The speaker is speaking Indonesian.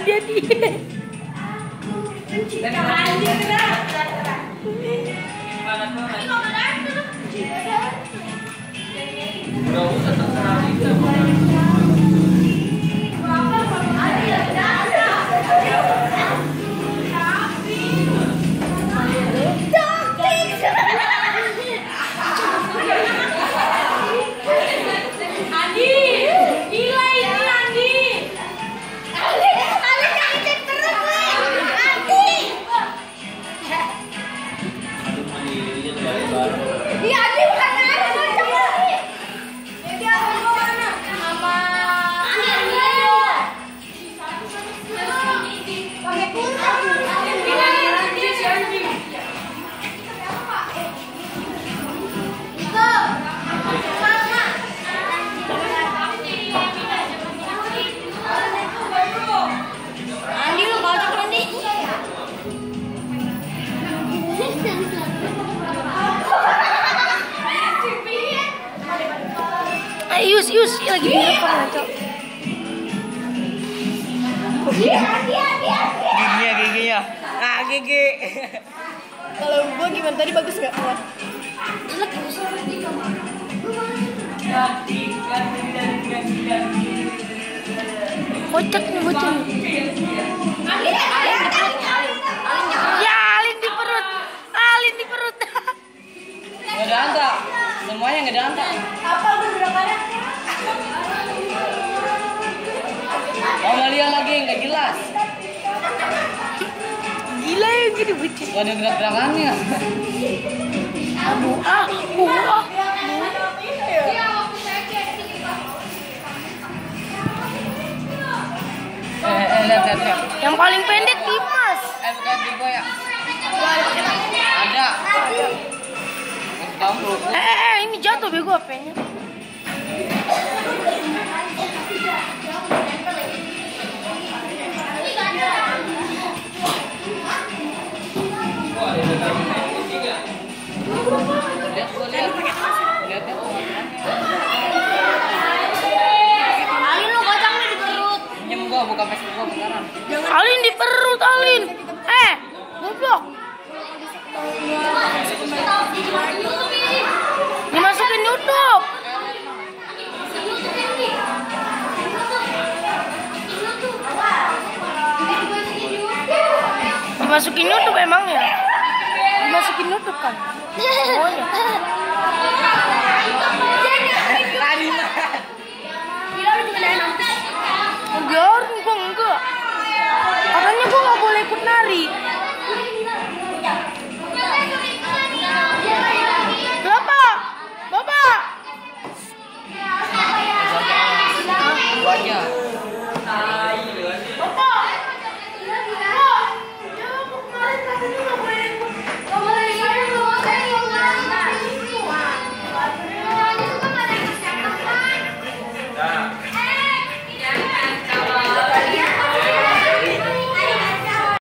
jadi. Yus lagi di depan Cok. Giginya. Ah, gigi. Kalau gua gimana tadi bagus enggak? Kocak nih bocah. Ya, Alin di perut. Nggak ada angka. Semuanya nggak ada angka. Apa berapanya? Amalia lagi nggak jelas. Gila ya gini bocah. Gak ada gerak-gerakannya. Lihat. Yang paling pendek Dimas. Bukan Digo ya. Ada. Kamu. Ini jatuh bego HP-nya. Alin lu kocaknya di perut. Pinjem gua buka Facebook gua sekarang. Alin di perut Alin. Goblok. Dimasukin YouTube. Dimasukin YouTube emang ya? Dimasukin YouTube kan? Oh ya.